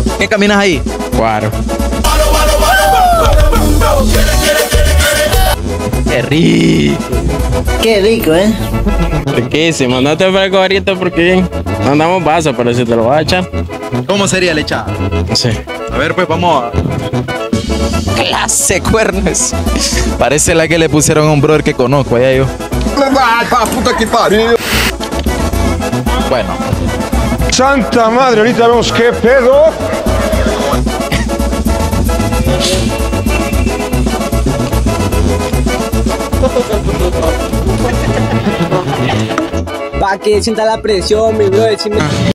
¿Qué caminas ahí? Guaro. Qué rico. Qué rico, Riquísimo. No te ofrezco ahorita porque no andamos vaso, pero si te lo vas a echar. ¿Cómo sería la echada? No sé. A ver, pues vamos a... Clase cuernos. Parece la que le pusieron a un brother que conozco, allá yo. Puta que pariu. Bueno. Santa madre, ahorita vemos qué pedo. Pa' que sienta la presión, mi bro.